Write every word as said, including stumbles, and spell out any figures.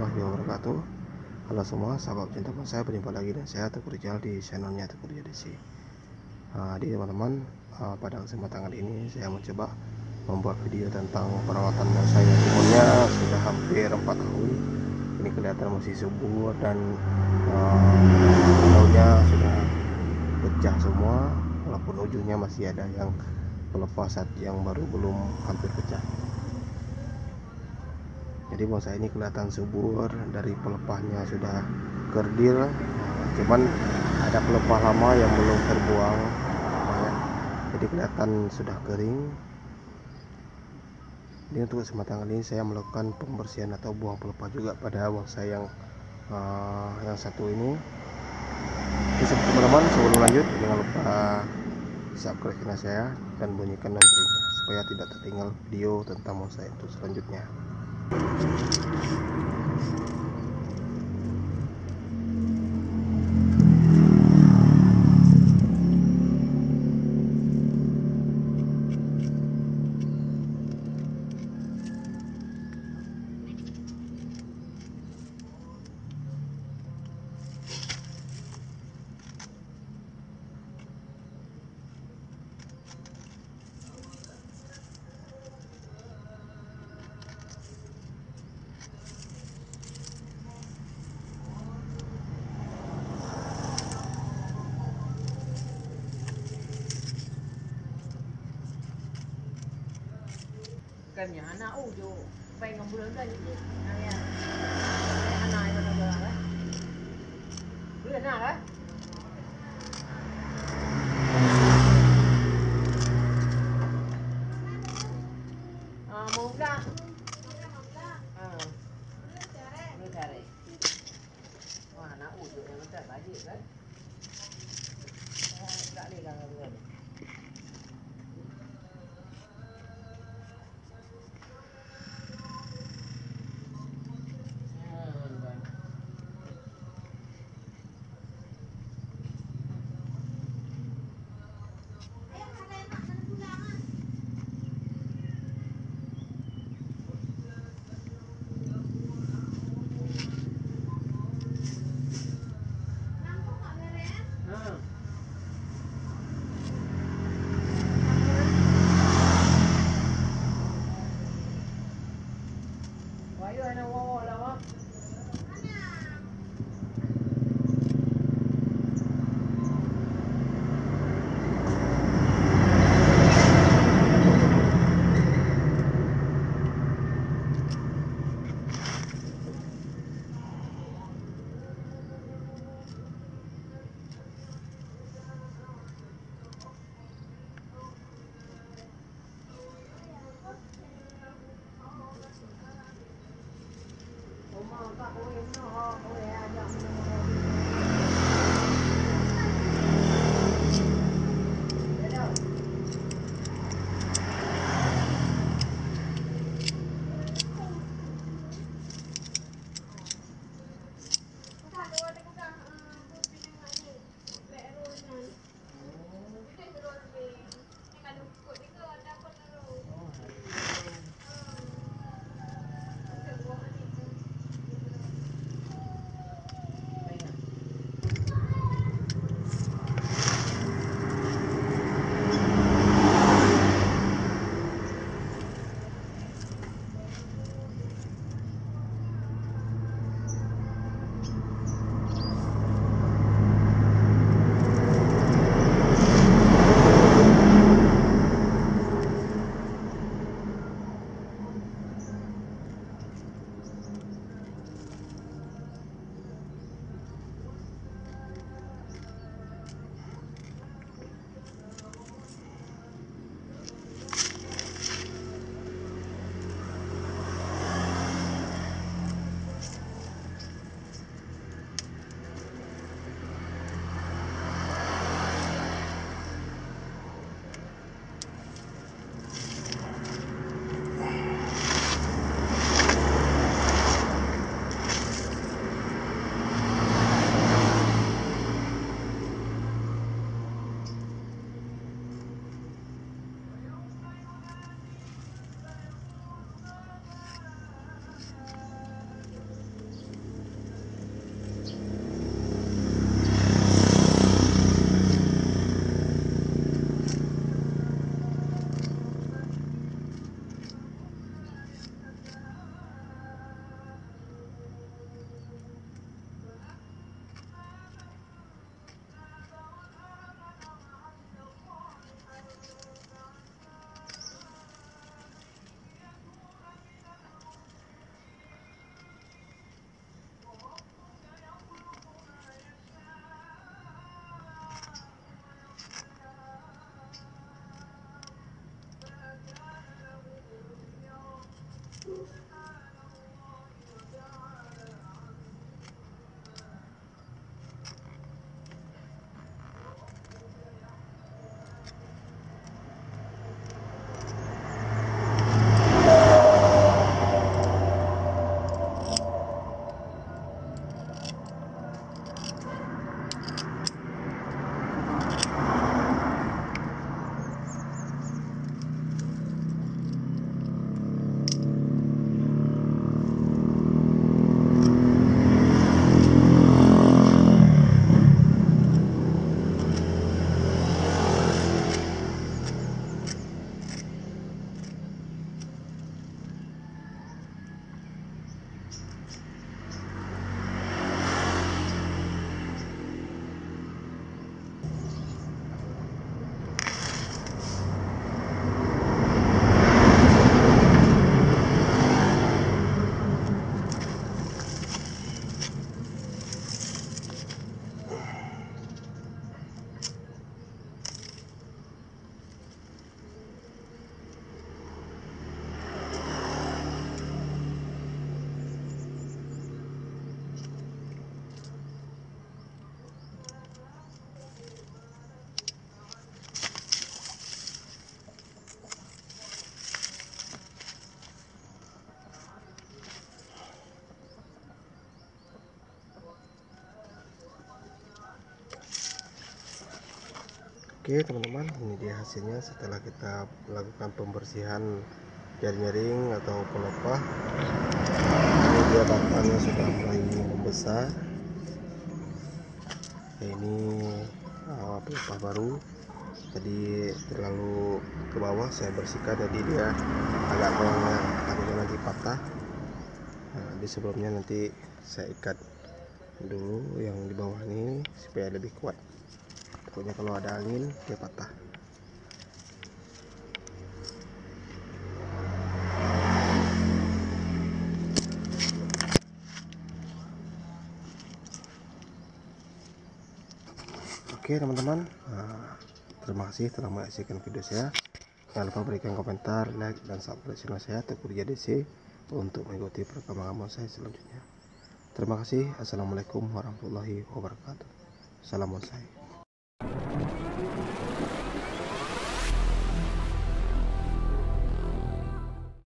warahmatullahi wabarakatuh. Halo semua sahabat cinta bonsai, berjumpa lagi dengan saya Teguh Rijal di channelnya Teguh Rijal D C. Nah, jadi teman-teman, uh, pada kesempatan kali ini saya mencoba membuat video tentang perawatan bonsai yang umurnya sudah hampir empat tahun. Ini kelihatan masih subur dan uh, daunnya sudah pecah semua, walaupun ujungnya masih ada yang pelepas yang baru belum hampir pecah. Jadi bonsai ini kelihatan subur, dari pelepahnya sudah kerdil, cuman ada pelepah lama yang belum terbuang, jadi kelihatan sudah kering. Ini untuk kesempatan kali ini saya melakukan pembersihan atau buang pelepah juga pada bonsai yang uh, yang satu ini. Jadi teman-teman, sebelum lanjut jangan lupa subscribe channel saya dan bunyikan loncengnya supaya tidak tertinggal video tentang bonsai untuk selanjutnya. Kayaknya anak ujo pengen bulan kan itu ya anak itu ada berapa bulan apa ah mau pulang ah lu cari wah anak ujo yang udah baju kan enggak nih kan bulan. Oke teman-teman, ini dia hasilnya setelah kita melakukan pembersihan jaring-jaring atau pelepah. Ini dia batangnya sudah mulai membesar. Ini uh, pelepah baru, jadi terlalu ke bawah saya bersihkan, jadi dia agak goyang, takutnya nanti patah. Nah, di sebelumnya nanti saya ikat dulu yang di bawah ini supaya lebih kuat, takutnya kalau ada angin dia patah. Oke teman-teman, nah, terima kasih telah menyaksikan video saya. Jangan lupa berikan komentar, like, dan subscribe channel saya Teguh Rijal D C untuk mengikuti perkembangan saya selanjutnya. Terima kasih. Assalamualaikum warahmatullahi wabarakatuh. Salam bonsai.